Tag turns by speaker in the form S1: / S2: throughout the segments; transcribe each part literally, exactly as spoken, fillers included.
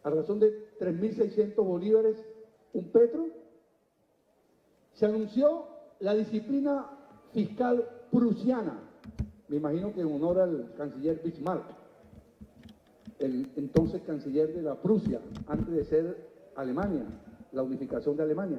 S1: a razón de tres mil seiscientos bolívares un petro. Se anunció la disciplina fiscal prusiana, me imagino que en honor al canciller Bismarck, el entonces canciller de la Prusia, antes de ser Alemania, la unificación de Alemania.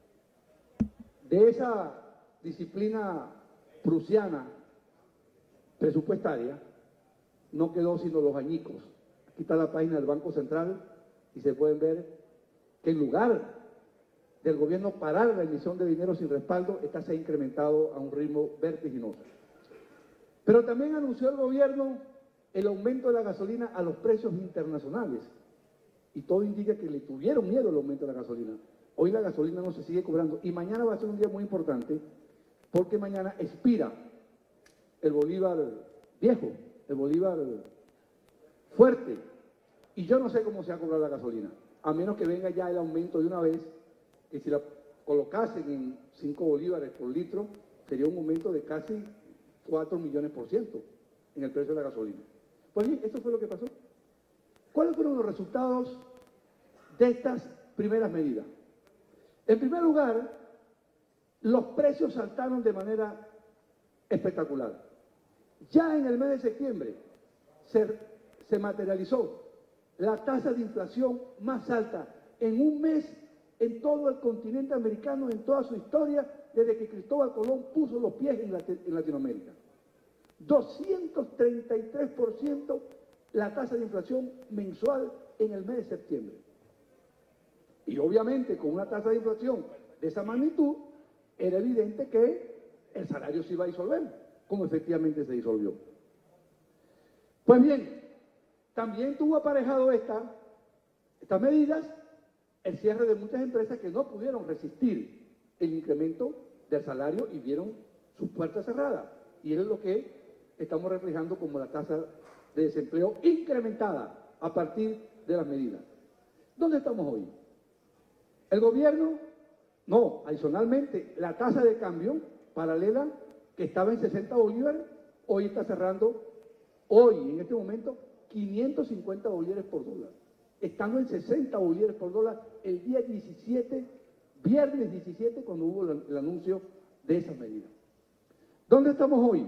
S1: De esa disciplina prusiana presupuestaria no quedó sino los añicos. Aquí está la página del Banco Central y se pueden ver que en lugar del gobierno parar la emisión de dinero sin respaldo, esta se ha incrementado a un ritmo vertiginoso. Pero también anunció el gobierno el aumento de la gasolina a los precios internacionales. Y todo indica que le tuvieron miedo al aumento de la gasolina. Hoy la gasolina no se sigue cobrando. Y mañana va a ser un día muy importante porque mañana expira el bolívar viejo, el bolívar fuerte. Y yo no sé cómo se va a cobrar la gasolina, a menos que venga ya el aumento de una vez, que si la colocasen en cinco bolívares por litro, sería un aumento de casi cuatro millones por ciento en el precio de la gasolina. Pues bien, eso fue lo que pasó. ¿Cuáles fueron los resultados de estas primeras medidas? En primer lugar, los precios saltaron de manera espectacular. Ya en el mes de septiembre se, se materializó la tasa de inflación más alta en un mes en todo el continente americano, en toda su historia, desde que Cristóbal Colón puso los pies en, Lat- en Latinoamérica. doscientos treinta y tres por ciento la tasa de inflación mensual en el mes de septiembre. Y obviamente con una tasa de inflación de esa magnitud, era evidente que el salario se iba a disolver, como efectivamente se disolvió. Pues bien, también tuvo aparejado esta, estas medidas el cierre de muchas empresas que no pudieron resistir el incremento del salario y vieron sus puertas cerradas. Y eso es lo que estamos reflejando como la tasa de desempleo incrementada a partir de las medidas. ¿Dónde estamos hoy? El gobierno, no, adicionalmente, la tasa de cambio paralela que estaba en sesenta bolívares, hoy está cerrando, hoy, en este momento, quinientos cincuenta bolívares por dólar. Estando en sesenta bolívares por dólar el día diecisiete, viernes diecisiete, cuando hubo el, el anuncio de esas medidas. ¿Dónde estamos hoy?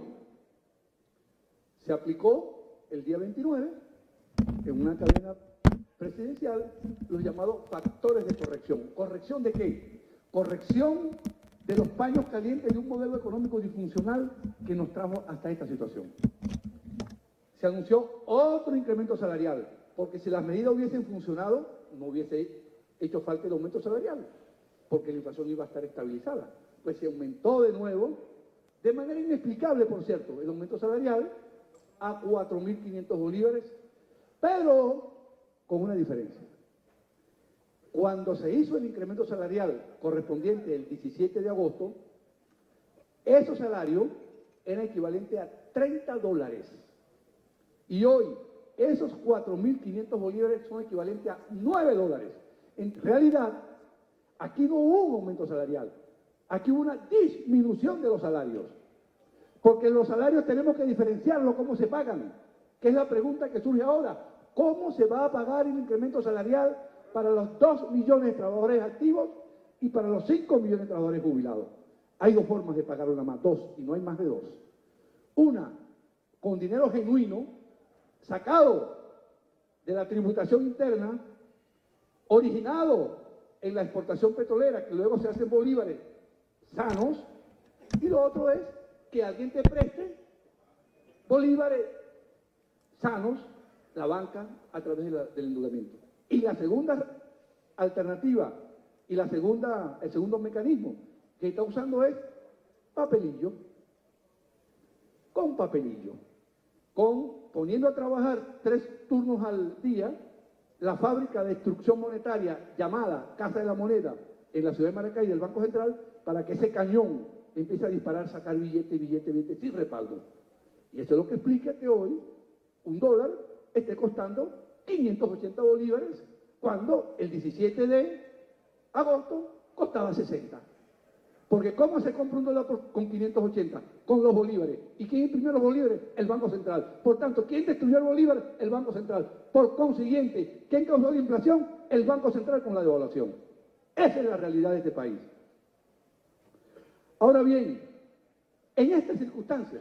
S1: Se aplicó el día veintinueve, en una cadena presidencial, los llamados factores de corrección. ¿Corrección de qué? Corrección de los paños calientes de un modelo económico disfuncional que nos trajo hasta esta situación. Se anunció otro incremento salarial, porque si las medidas hubiesen funcionado, no hubiese hecho falta el aumento salarial, porque la inflación iba a estar estabilizada. Pues se aumentó de nuevo, de manera inexplicable, por cierto, el aumento salarial a cuatro mil quinientos bolívares, pero con una diferencia. Cuando se hizo el incremento salarial correspondiente el diecisiete de agosto, ese salario era equivalente a treinta dólares. Y hoy, esos cuatro mil quinientos bolívares son equivalentes a nueve dólares. En realidad, aquí no hubo un aumento salarial, aquí hubo una disminución de los salarios. Porque los salarios tenemos que diferenciarlo, cómo se pagan, que es la pregunta que surge ahora. ¿Cómo se va a pagar el incremento salarial para los dos millones de trabajadores activos y para los cinco millones de trabajadores jubilados? Hay dos formas de pagar una más, dos, y no hay más de dos. Una, con dinero genuino, sacado de la tributación interna, originado en la exportación petrolera, que luego se hace en bolívares sanos, y lo otro es que alguien te preste bolívares sanos, la banca, a través de la, del endeudamiento. Y la segunda alternativa, y la segunda, el segundo mecanismo que está usando es papelillo, con papelillo, con poniendo a trabajar tres turnos al día la fábrica de instrucción monetaria llamada Casa de la Moneda en la ciudad de Maracay del Banco Central, para que ese cañón empiece a disparar, sacar billete, billete, billete, sin respaldo. Y eso es lo que explica que hoy un dólar esté costando quinientos ochenta bolívares, cuando el diecisiete de agosto costaba sesenta. Porque ¿cómo se compra un dólar por, con quinientos ochenta? Con los bolívares. ¿Y quién imprimió los bolívares? El Banco Central. Por tanto, ¿quién destruyó el bolívar? El Banco Central. Por consiguiente, ¿quién causó la inflación? El Banco Central con la devaluación. Esa es la realidad de este país. Ahora bien, en estas circunstancias,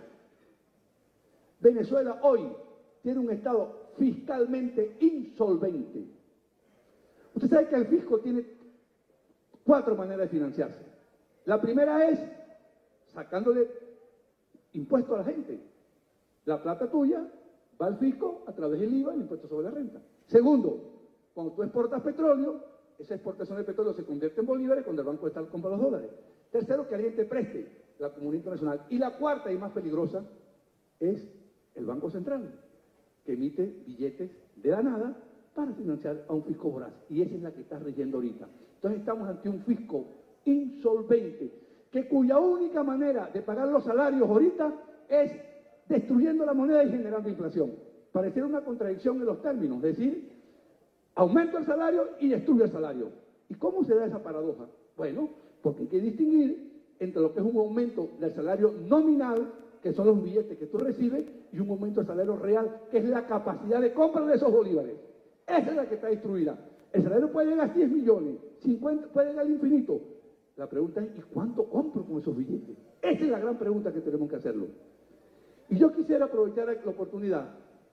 S1: Venezuela hoy tiene un estado fiscalmente insolvente. Usted sabe que el fisco tiene cuatro maneras de financiarse. La primera es sacándole impuestos a la gente. La plata tuya va al fisco a través del I V A, el impuesto sobre la renta. Segundo, cuando tú exportas petróleo, esa exportación de petróleo se convierte en bolívares cuando el Banco Central compra los dólares. Tercero, que alguien te preste, la comunidad internacional. Y la cuarta y más peligrosa es el Banco Central, que emite billetes de la nada para financiar a un fisco voraz. Y esa es la que está rigiendo ahorita. Entonces estamos ante un fisco insolvente, que cuya única manera de pagar los salarios ahorita es destruyendo la moneda y generando inflación. Pareciera una contradicción en los términos, es decir, aumento el salario y destruye el salario. ¿Y cómo se da esa paradoja? Bueno, porque hay que distinguir entre lo que es un aumento del salario nominal, que son los billetes que tú recibes, y un aumento del salario real, que es la capacidad de compra de esos bolívares. Esa es la que está destruida. El salario puede llegar a diez millones, cincuenta, puede llegar al infinito. La pregunta es, ¿y cuánto compro con esos billetes? Esa es la gran pregunta que tenemos que hacerlo. Y yo quisiera aprovechar la oportunidad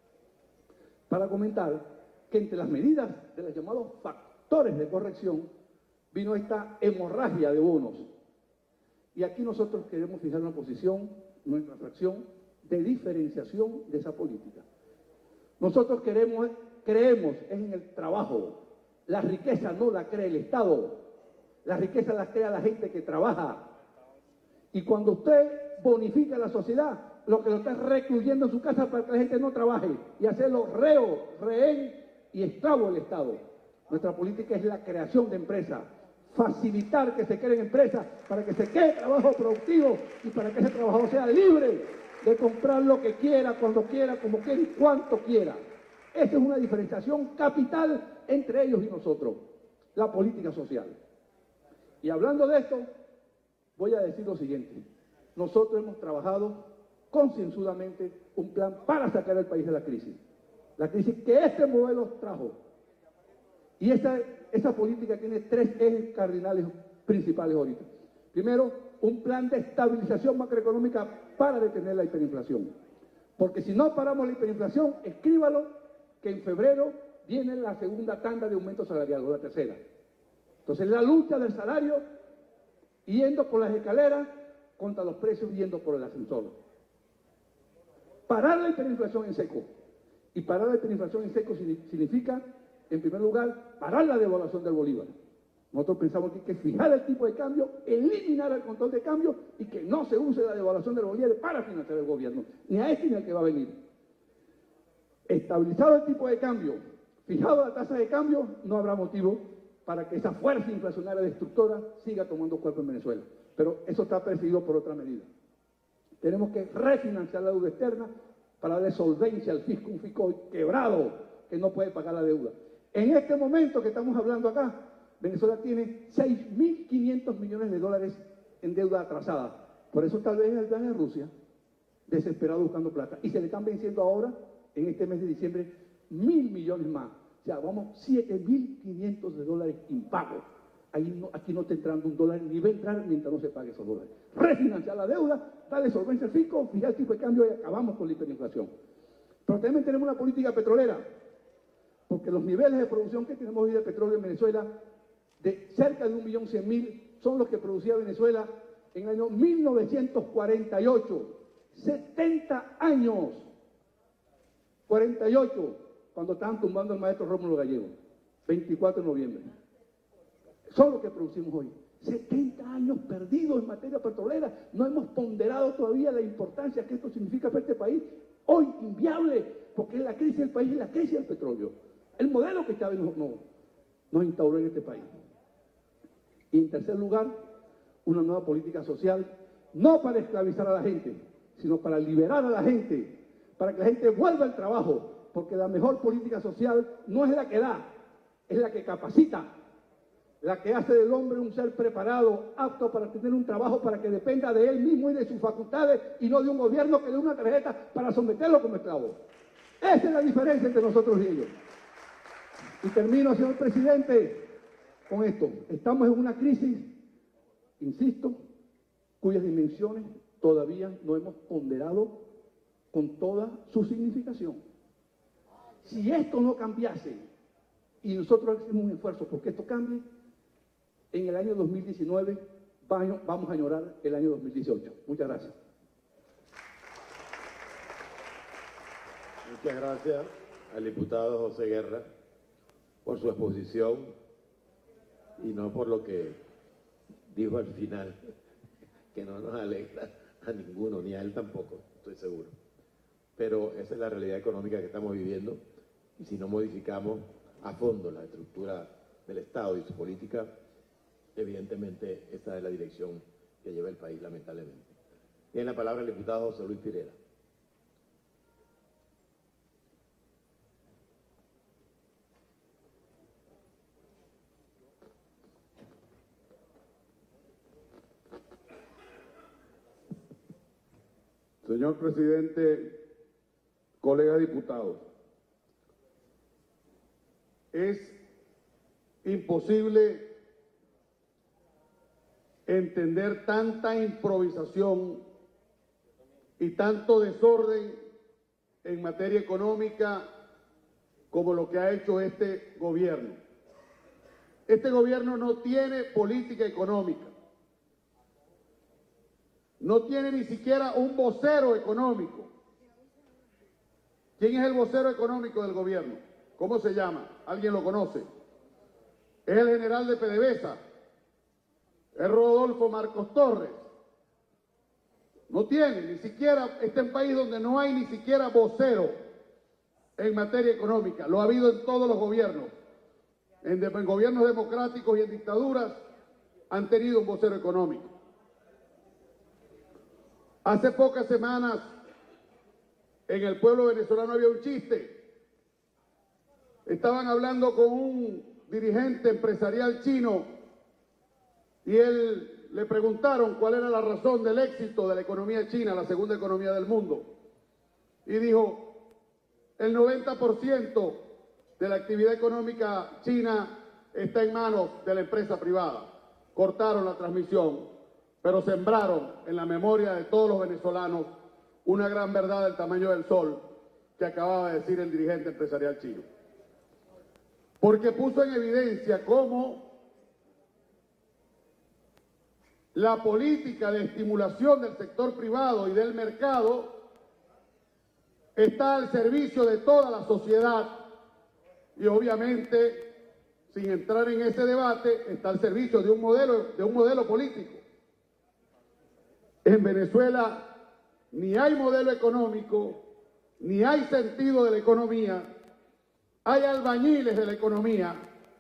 S1: para comentar que entre las medidas de los llamados factores de corrección vino esta hemorragia de bonos. Y aquí nosotros queremos fijar una posición, nuestra fracción, de diferenciación de esa política. Nosotros queremos, creemos en el trabajo. La riqueza no la crea el Estado. La riqueza la crea la gente que trabaja. Y cuando usted bonifica a la sociedad, lo que lo está recluyendo en su casa para que la gente no trabaje y hacerlo reo, rehén y esclavo del Estado. Nuestra política es la creación de empresas, facilitar que se creen empresas para que se quede trabajo productivo y para que ese trabajador sea libre de comprar lo que quiera, cuando quiera, como quiera y cuanto quiera. Esa es una diferenciación capital entre ellos y nosotros, la política social. Y hablando de esto, voy a decir lo siguiente. Nosotros hemos trabajado concienzudamente un plan para sacar al país de la crisis. La crisis que este modelo trajo. Y esa, esa política tiene tres ejes cardinales principales ahorita. Primero, un plan de estabilización macroeconómica para detener la hiperinflación. Porque si no paramos la hiperinflación, escríbalo que en febrero viene la segunda tanda de aumento salarial, o la tercera. Entonces, la lucha del salario yendo por las escaleras contra los precios yendo por el ascensor. Parar la hiperinflación en seco. Y parar la hiperinflación en seco significa, en primer lugar, parar la devaluación del bolívar. Nosotros pensamos que hay que fijar el tipo de cambio, eliminar el control de cambio y que no se use la devaluación del bolívar para financiar el gobierno, ni a este ni al que va a venir. Estabilizado el tipo de cambio, fijado la tasa de cambio, no habrá motivo para que esa fuerza inflacionaria destructora siga tomando cuerpo en Venezuela. Pero eso está perseguido por otra medida. Tenemos que refinanciar la deuda externa para darle solvencia al fisco, un fisco quebrado que no puede pagar la deuda. En este momento que estamos hablando acá, Venezuela tiene seis mil quinientos millones de dólares en deuda atrasada. Por eso tal vez el plan de Rusia, desesperado buscando plata. Y se le están venciendo ahora, en este mes de diciembre, mil millones más. O sea, vamos, siete mil quinientos de dólares impagos. Ahí no, aquí no está entrando un dólar, ni va a entrar mientras no se pague esos dólares. Refinanciar la deuda, darle solvencia al fisco, fijar el tipo de cambio y acabamos con la hiperinflación. Pero también tenemos una política petrolera, porque los niveles de producción que tenemos hoy de petróleo en Venezuela, de cerca de un millón cien mil, son los que producía Venezuela en el año mil novecientos cuarenta y ocho. setenta años. cuarenta y ocho, cuando estaban tumbando al maestro Rómulo Gallego. veinticuatro de noviembre. Son los que producimos hoy. setenta años perdidos en materia petrolera. No hemos ponderado todavía la importancia que esto significa para este país. Hoy inviable, porque es la crisis del país y la crisis del petróleo. El modelo que Chávez nos, no, nos instauró en este país. Y en tercer lugar, una nueva política social, no para esclavizar a la gente, sino para liberar a la gente, para que la gente vuelva al trabajo, porque la mejor política social no es la que da, es la que capacita. la que hace del hombre un ser preparado, apto para tener un trabajo para que dependa de él mismo y de sus facultades y no de un gobierno que le dé una tarjeta para someterlo como esclavo. Esa es la diferencia entre nosotros y ellos. Y termino, señor presidente, con esto. Estamos en una crisis, insisto, cuyas dimensiones todavía no hemos ponderado con toda su significación. Si esto no cambiase y nosotros hacemos un esfuerzo porque esto cambie, en el año dos mil diecinueve vamos a añorar el año dos mil dieciocho. Muchas gracias.
S2: Muchas gracias al diputado José Guerra por su exposición y no por lo que dijo al final, que no nos alegra a ninguno, ni a él tampoco, estoy seguro. Pero esa es la realidad económica que estamos viviendo y si no modificamos a fondo la estructura del Estado y su política, evidentemente esta es la dirección que lleva el país, lamentablemente. Tiene la palabra el diputado José Luis Pirela.
S3: Señor presidente, colegas diputados, es imposible entender tanta improvisación y tanto desorden en materia económica como lo que ha hecho este gobierno. Este gobierno no tiene política económica. No tiene ni siquiera un vocero económico. ¿Quién es el vocero económico del gobierno? ¿Cómo se llama? ¿Alguien lo conoce? Es el general de PDVSA. Es Rodolfo Marcos Torres. No tiene, ni siquiera, está en un país donde no hay ni siquiera vocero en materia económica. Lo ha habido en todos los gobiernos. En, de, en gobiernos democráticos y en dictaduras han tenido un vocero económico. Hace pocas semanas en el pueblo venezolano había un chiste. Estaban hablando con un dirigente empresarial chino y él le preguntaron cuál era la razón del éxito de la economía china, la segunda economía del mundo. Y dijo, el noventa por ciento de la actividad económica china está en manos de la empresa privada. Cortaron la transmisión, pero sembraron en la memoria de todos los venezolanos una gran verdad del tamaño del sol que acababa de decir el dirigente empresarial chino. Porque puso en evidencia cómo la política de estimulación del sector privado y del mercado está al servicio de toda la sociedad y obviamente, sin entrar en ese debate, está al servicio de un modelo, de un modelo político. En Venezuela ni hay modelo económico, ni hay sentido de la economía, hay albañiles de la economía,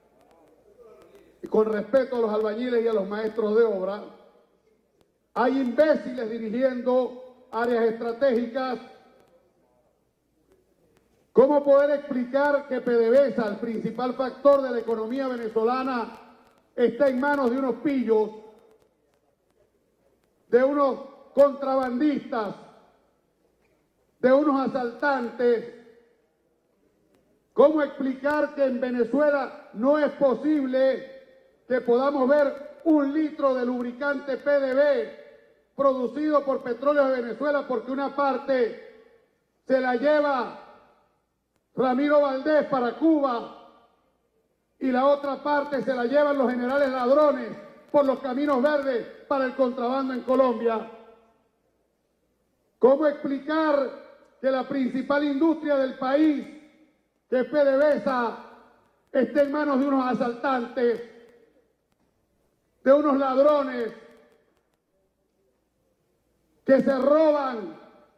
S3: y con respeto a los albañiles y a los maestros de obra, hay imbéciles dirigiendo áreas estratégicas. ¿Cómo poder explicar que PDVSA, el principal factor de la economía venezolana, está en manos de unos pillos, de unos contrabandistas, de unos asaltantes? ¿Cómo explicar que en Venezuela no es posible que podamos ver un litro de lubricante P D V producido por Petróleos de Venezuela porque una parte se la lleva Ramiro Valdés para Cuba y la otra parte se la llevan los generales ladrones por los caminos verdes para el contrabando en Colombia? ¿Cómo explicar que la principal industria del país, que es PDVSA, esté en manos de unos asaltantes, de unos ladrones que se roban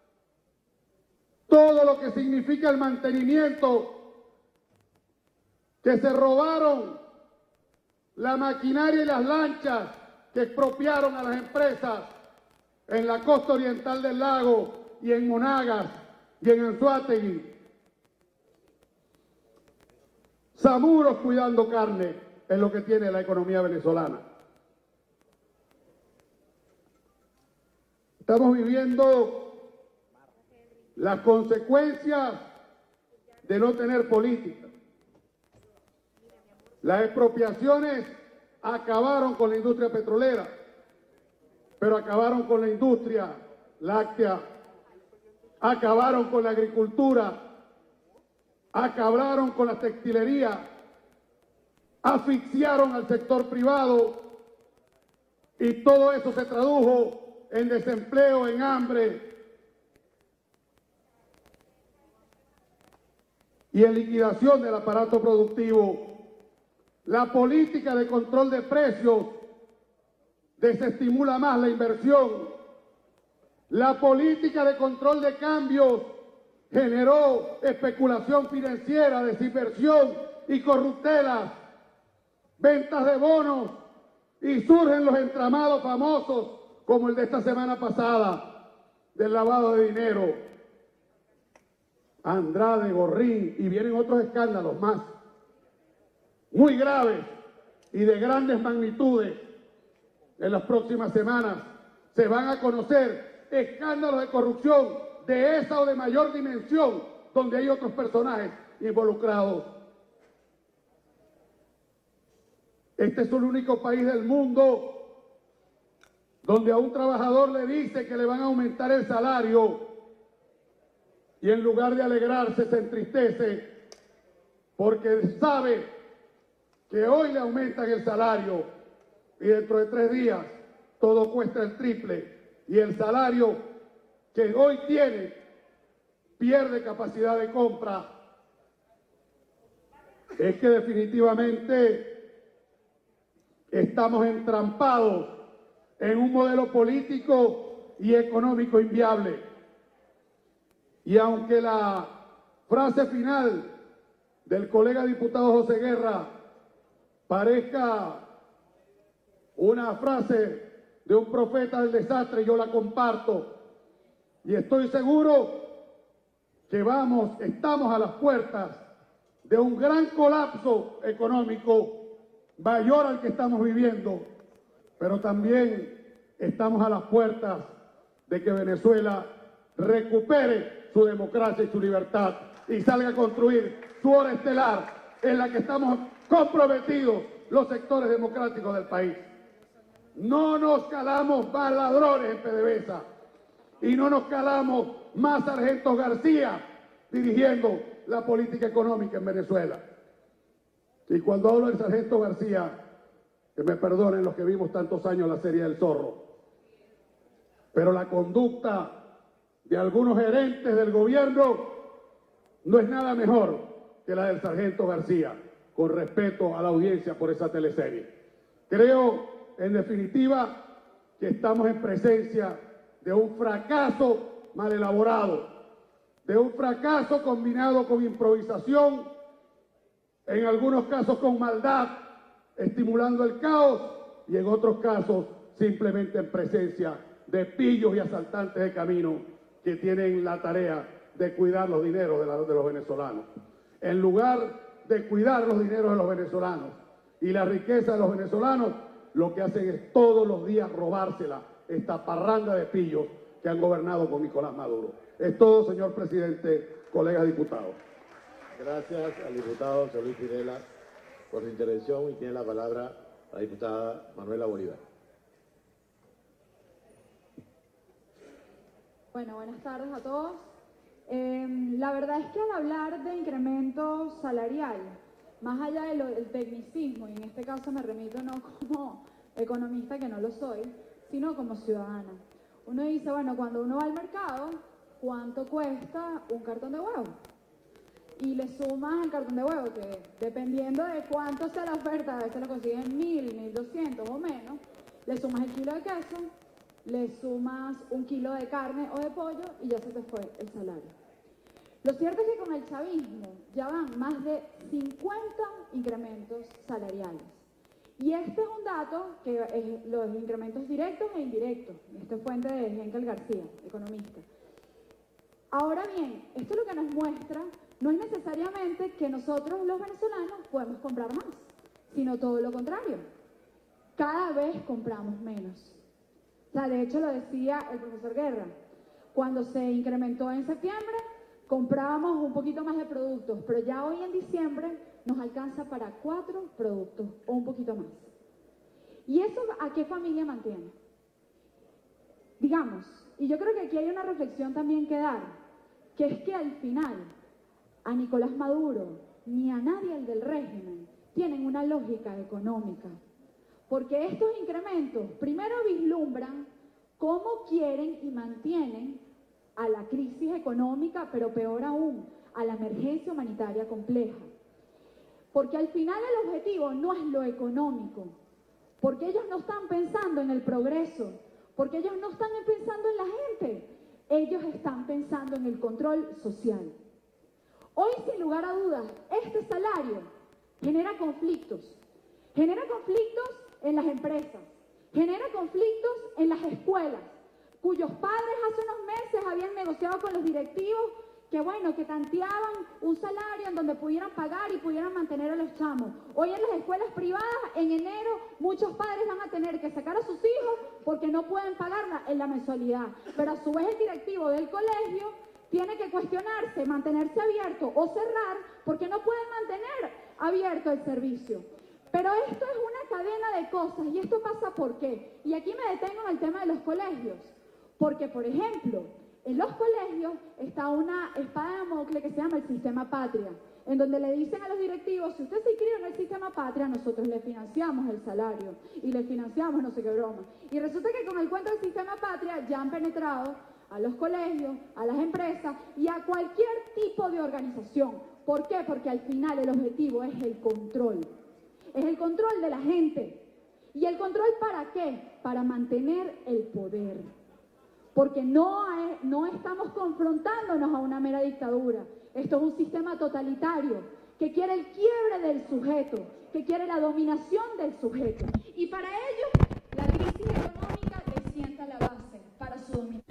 S3: todo lo que significa el mantenimiento, que se robaron la maquinaria y las lanchas que expropiaron a las empresas en la costa oriental del lago y en Monagas y en Anzoátegui? Zamuros cuidando carne, es lo que tiene la economía venezolana. Estamos viviendo las consecuencias de no tener política. Las expropiaciones acabaron con la industria petrolera, pero acabaron con la industria láctea, acabaron con la agricultura, acabaron con la textilería, asfixiaron al sector privado y todo eso se tradujo en desempleo, en hambre y en liquidación del aparato productivo. La política de control de precios desestimula más la inversión. La política de control de cambios generó especulación financiera, desinversión y corruptelas, ventas de bonos, y surgen los entramados famosos como el de esta semana pasada del lavado de dinero. Andrade, Gorrín, y vienen otros escándalos más muy graves y de grandes magnitudes. En las próximas semanas se van a conocer escándalos de corrupción de esa o de mayor dimensión, donde hay otros personajes involucrados. Este es el único país del mundo donde a un trabajador le dice que le van a aumentar el salario y en lugar de alegrarse se entristece porque sabe que hoy le aumentan el salario y dentro de tres días todo cuesta el triple y el salario que hoy tiene pierde capacidad de compra. Es que definitivamente estamos entrampados en un modelo político y económico inviable. Y aunque la frase final del colega diputado José Guerra parezca una frase de un profeta del desastre, yo la comparto y estoy seguro que vamos, estamos a las puertas de un gran colapso económico mayor al que estamos viviendo, pero también estamos a las puertas de que Venezuela recupere su democracia y su libertad y salga a construir su hora estelar en la que estamos comprometidos los sectores democráticos del país. No nos calamos más ladrones en PDVSA y no nos calamos más sargentos García dirigiendo la política económica en Venezuela. Y cuando hablo del sargento García, que me perdonen los que vimos tantos años la serie del Zorro, pero la conducta de algunos gerentes del gobierno no es nada mejor que la del sargento García, con respeto a la audiencia por esa teleserie. Creo, en definitiva, que estamos en presencia de un fracaso mal elaborado, de un fracaso combinado con improvisación, en algunos casos con maldad, estimulando el caos, y en otros casos simplemente en presencia de pillos y asaltantes de camino que tienen la tarea de cuidar los dineros de, la, de los venezolanos. En lugar de cuidar los dineros de los venezolanos y la riqueza de los venezolanos, lo que hacen es todos los días robársela, esta parranda de pillos que han gobernado con Nicolás Maduro. Es todo, señor presidente, colegas diputados.
S2: Gracias al diputado José Luis Videla por su intervención y tiene la palabra la diputada Manuela Bolívar.
S4: Bueno, buenas tardes a todos. Eh, la verdad es que al hablar de incremento salarial, más allá de lo, del tecnicismo, y en este caso me remito no como economista, que no lo soy, sino como ciudadana. Uno dice, bueno, cuando uno va al mercado, ¿cuánto cuesta un cartón de huevo? Y le sumas el cartón de huevo, que dependiendo de cuánto sea la oferta, a veces lo consiguen mil, mil doscientos o menos, le sumas el kilo de queso, le sumas un kilo de carne o de pollo y ya se te fue el salario. Lo cierto es que con el chavismo ya van más de cincuenta incrementos salariales. Y este es un dato que es los incrementos directos e indirectos. Esta es fuente de Henkel García, economista. Ahora bien, esto lo que nos muestra no es necesariamente que nosotros los venezolanos podemos comprar más, sino todo lo contrario. Cada vez compramos menos. O sea, de hecho lo decía el profesor Guerra, cuando se incrementó en septiembre, comprábamos un poquito más de productos, pero ya hoy en diciembre nos alcanza para cuatro productos o un poquito más. ¿Y eso a qué familia mantiene? Digamos, y yo creo que aquí hay una reflexión también que dar, que es que al final a Nicolás Maduro ni a nadie del régimen tienen una lógica económica, porque estos incrementos primero vislumbran cómo quieren y mantienen a la crisis económica, pero peor aún, a la emergencia humanitaria compleja. Porque al final el objetivo no es lo económico, porque ellos no están pensando en el progreso, porque ellos no están pensando en la gente, ellos están pensando en el control social. Hoy, sin lugar a dudas, este salario genera conflictos, genera conflictos en las empresas, genera conflictos en las escuelas, cuyos padres hace unos meses habían negociado con los directivos que bueno, que tanteaban un salario en donde pudieran pagar y pudieran mantener a los chamos. Hoy en las escuelas privadas, en enero, muchos padres van a tener que sacar a sus hijos porque no pueden pagar la, en la mensualidad. Pero a su vez el directivo del colegio tiene que cuestionarse, mantenerse abierto o cerrar porque no pueden mantener abierto el servicio. Pero esto es una cadena de cosas y esto pasa ¿por qué? Y aquí me detengo en el tema de los colegios. Porque, por ejemplo, en los colegios está una espada de Damocles que se llama el sistema Patria, en donde le dicen a los directivos, si usted se inscribe en el sistema Patria, nosotros le financiamos el salario y le financiamos no sé qué broma. Y resulta que con el cuento del sistema Patria ya han penetrado a los colegios, a las empresas y a cualquier tipo de organización. ¿Por qué? Porque al final el objetivo es el control. Es el control de la gente. ¿Y el control para qué? Para mantener el poder. Porque no, hay, no estamos confrontándonos a una mera dictadura. Esto es un sistema totalitario que quiere el quiebre del sujeto, que quiere la dominación del sujeto. Y para ello, la crisis económica le sienta la base para su dominación.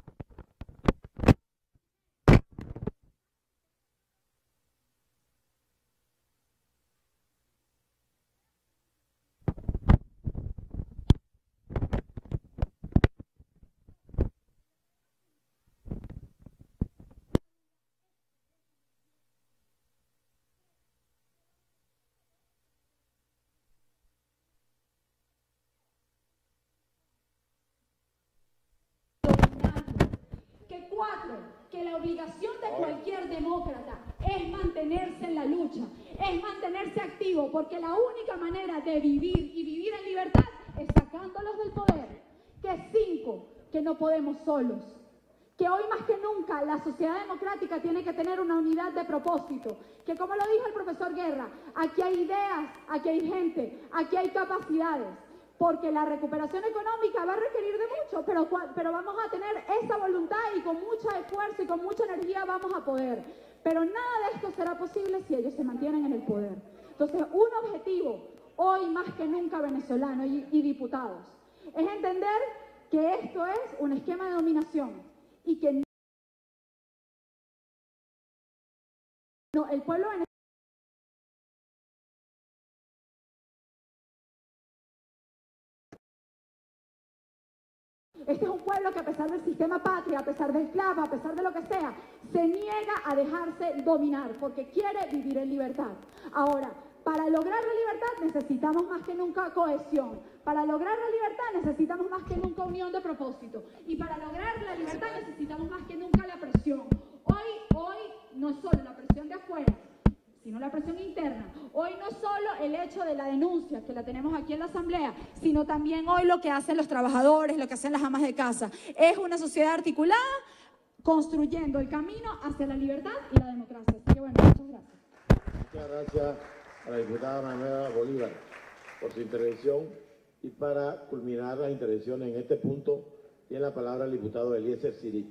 S4: Cuatro, que la obligación de cualquier demócrata es mantenerse en la lucha, es mantenerse activo, porque la única manera de vivir y vivir en libertad es sacándolos del poder. Que cinco, que no podemos solos, que hoy más que nunca la sociedad democrática tiene que tener una unidad de propósito, que como lo dijo el profesor Guerra, aquí hay ideas, aquí hay gente, aquí hay capacidades. Porque la recuperación económica va a requerir de mucho, pero, pero vamos a tener esa voluntad y con mucho esfuerzo y con mucha energía vamos a poder. Pero nada de esto será posible si ellos se mantienen en el poder. Entonces, un objetivo, hoy más que nunca venezolano y, y diputados, es entender que esto es un esquema de dominación y que no, el pueblo venezolano Este es un pueblo que a pesar del sistema Patria, a pesar del clavo, a pesar de lo que sea, se niega a dejarse dominar porque quiere vivir en libertad. Ahora, para lograr la libertad necesitamos más que nunca cohesión. Para lograr la libertad necesitamos más que nunca unión de propósito. Y para lograr la libertad necesitamos más que nunca la presión. Hoy, hoy no es solo la presión de afuera, sino la presión interna. Hoy no solo el hecho de la denuncia, que la tenemos aquí en la Asamblea, sino también hoy lo que hacen los trabajadores, lo que hacen las amas de casa. Es una sociedad articulada construyendo el camino hacia la libertad y la democracia. Así que bueno, muchas gracias.
S2: Muchas gracias a la diputada Manuela Bolívar por su intervención. Y para culminar las intervenciones en este punto, tiene la palabra el diputado Eliezer Siri.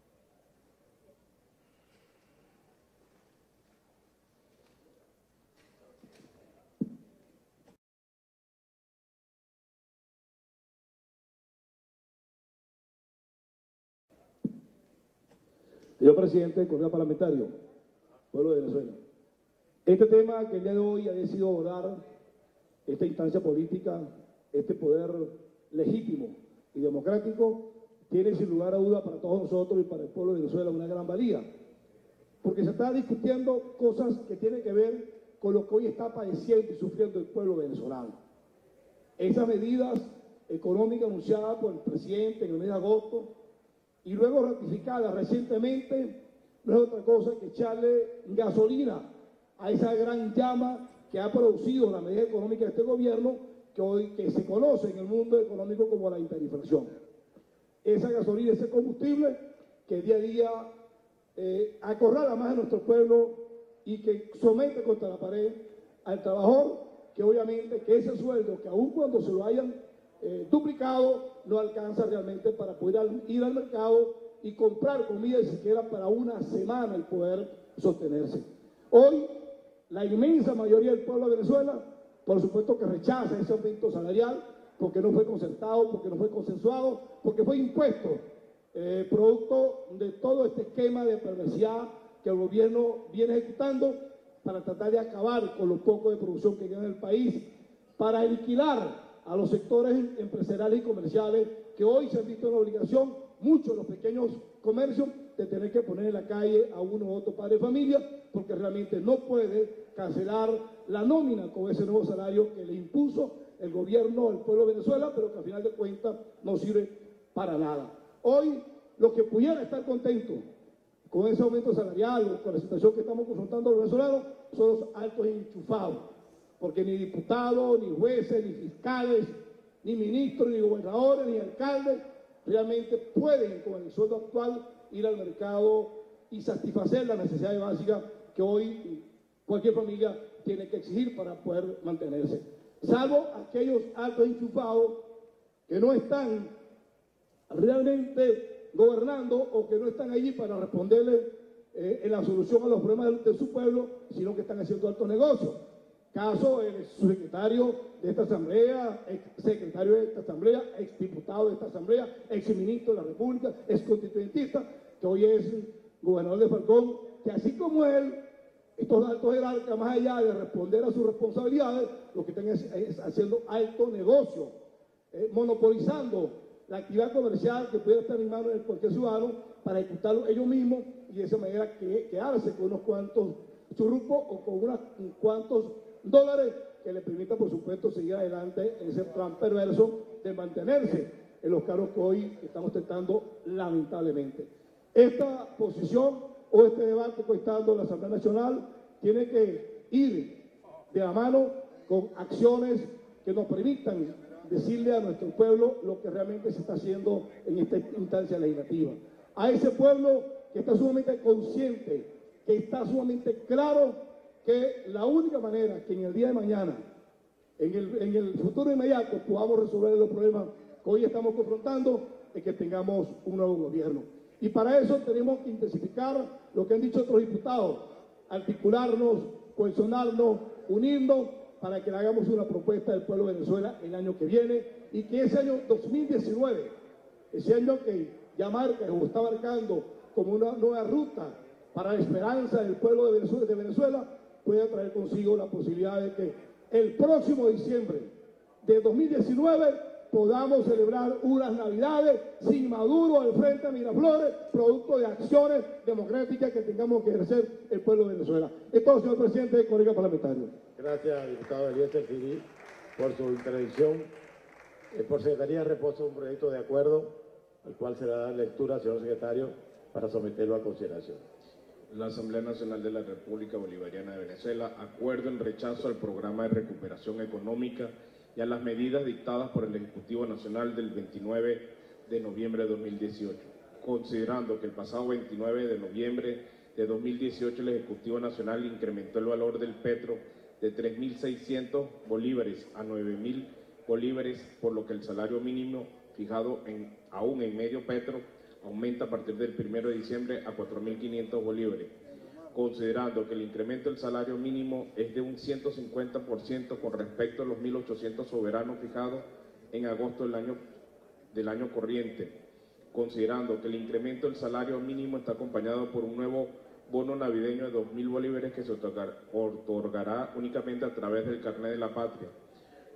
S1: Señor presidente, coordinador parlamentario, pueblo de Venezuela. Este tema que el día de hoy ha decidido abordar
S5: esta instancia política, este poder legítimo y democrático, tiene sin lugar a duda para todos nosotros y para el pueblo de Venezuela una gran valía, porque se está discutiendo cosas que tienen que ver con lo que hoy está padeciendo y sufriendo el pueblo venezolano. Esas medidas económicas anunciadas por el presidente en el mes de agosto y luego ratificadas recientemente no es otra cosa que echarle gasolina a esa gran llama que ha producido la medida económica de este gobierno que hoy que se conoce en el mundo económico como la hiperinflación. Esa gasolina, ese combustible que día a día eh, acorrala más a nuestro pueblo y que somete contra la pared al trabajador, que obviamente que ese sueldo, que aun cuando se lo hayan eh, duplicado, no alcanza realmente para poder al, ir al mercado y comprar comida ni siquiera para una semana y poder sostenerse. Hoy, la inmensa mayoría del pueblo de Venezuela, por supuesto que rechaza ese aumento salarial, porque no fue concertado, porque no fue consensuado, porque fue impuesto, eh, producto de todo este esquema de perversidad que el gobierno viene ejecutando para tratar de acabar con lo poco de producción que queda en el país, para aniquilar a los sectores empresariales y comerciales que hoy se han visto en la obligación, muchos de los pequeños comercios, de tener que poner en la calle a uno u otro padre de familia, porque realmente no puede cancelar la nómina con ese nuevo salario que le impuso el gobierno al pueblo de Venezuela, pero que al final de cuentas no sirve para nada. Hoy, los que pudieran estar contentos con ese aumento salarial o con la situación que estamos confrontando los venezolanos son los altos enchufados, porque ni diputados, ni jueces, ni fiscales, ni ministros, ni gobernadores, ni alcaldes realmente pueden, con el sueldo actual, ir al mercado y satisfacer las necesidades básicas que hoy cualquier familia tiene que exigir para poder mantenerse. Salvo aquellos altos enchufados que no están realmente gobernando o que no están allí para responderle eh, en la solución a los problemas de, de su pueblo, sino que están haciendo altos negocios. Caso el subsecretario de esta asamblea, ex secretario de esta asamblea, ex diputado de esta asamblea, ex ministro de la República, ex constituyentista, que hoy es gobernador de Falcón, que así como él, estos altos jerarcas, más allá de responder a sus responsabilidades, lo que están es, es haciendo alto negocio, eh, monopolizando la actividad comercial que puede estar en manos de cualquier ciudadano para ejecutarlo ellos mismos y de esa manera que, quedarse con unos cuantos churrupos o con unos cuantos dólares que le permita, por supuesto, seguir adelante en ese plan perverso de mantenerse en los cargos que hoy estamos tratando lamentablemente. Esta posición o este debate que hoy está dando la Asamblea Nacional tiene que ir de la mano con acciones que nos permitan decirle a nuestro pueblo lo que realmente se está haciendo en esta instancia legislativa. A ese pueblo que está sumamente consciente, que está sumamente claro que la única manera que en el día de mañana, en el, en el futuro inmediato, podamos resolver los problemas que hoy estamos confrontando es que tengamos un nuevo gobierno. Y para eso tenemos que intensificar lo que han dicho otros diputados, articularnos, cohesionarnos, unirnos para que le hagamos una propuesta del pueblo de Venezuela el año que viene y que ese año dos mil diecinueve, ese año que ya marca o está marcando como una nueva ruta para la esperanza del pueblo de Venezuela, de Venezuela pueda traer consigo la posibilidad de que el próximo diciembre de dos mil diecinueve podamos celebrar unas Navidades sin Maduro al frente de Miraflores, producto de acciones democráticas que tengamos que ejercer el pueblo de Venezuela. Es todo, señor presidente, colega parlamentario.
S2: Gracias, diputado Eliezer Firi, por su intervención. Eh, por secretaría reposa un proyecto de acuerdo al cual se le da lectura, señor secretario, para someterlo a consideración.
S6: La Asamblea Nacional de la República Bolivariana de Venezuela acuerda en rechazo al programa de recuperación económica y a las medidas dictadas por el Ejecutivo Nacional del veintinueve de noviembre de dos mil dieciocho, considerando que el pasado veintinueve de noviembre de dos mil dieciocho el Ejecutivo Nacional incrementó el valor del petro de tres mil seiscientos bolívares a nueve mil bolívares, por lo que el salario mínimo fijado en, aún en medio petro aumenta a partir del primero de diciembre a cuatro mil quinientos bolívares, considerando que el incremento del salario mínimo es de un ciento cincuenta por ciento con respecto a los mil ochocientos soberanos fijados en agosto del año, del año corriente, considerando que el incremento del salario mínimo está acompañado por un nuevo bono navideño de dos mil bolívares que se otorgar, otorgará únicamente a través del carnet de la patria,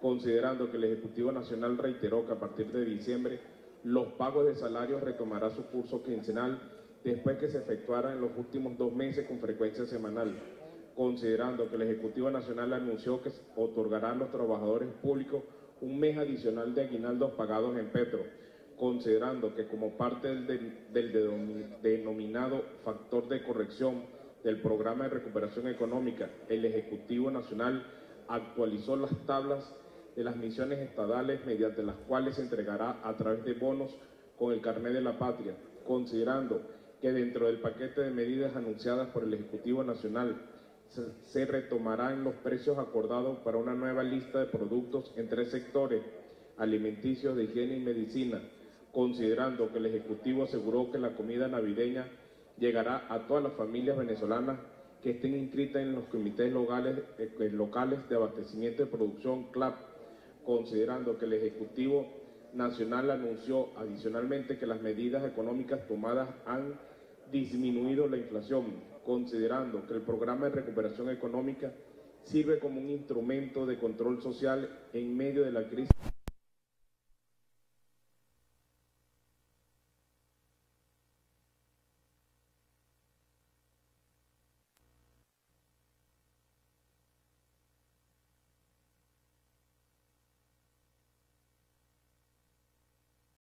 S6: considerando que el Ejecutivo Nacional reiteró que a partir de diciembre los pagos de salarios retomará su curso quincenal después que se efectuara en los últimos dos meses con frecuencia semanal, considerando que el Ejecutivo Nacional anunció que otorgará a los trabajadores públicos un mes adicional de aguinaldos pagados en Petro, considerando que como parte del, de, del denominado factor de corrección del Programa de Recuperación Económica, el Ejecutivo Nacional actualizó las tablas de las misiones estadales mediante las cuales se entregará a través de bonos con el carnet de la patria, considerando que dentro del paquete de medidas anunciadas por el Ejecutivo Nacional se, se retomarán los precios acordados para una nueva lista de productos en tres sectores, alimenticios, de higiene y medicina, considerando que el Ejecutivo aseguró que la comida navideña llegará a todas las familias venezolanas que estén inscritas en los comités locales, eh, locales de abastecimiento y producción C L A P, considerando que el Ejecutivo Nacional anunció adicionalmente que las medidas económicas tomadas han disminuido la inflación, considerando que el Programa de Recuperación Económica sirve como un instrumento de control social en medio de la crisis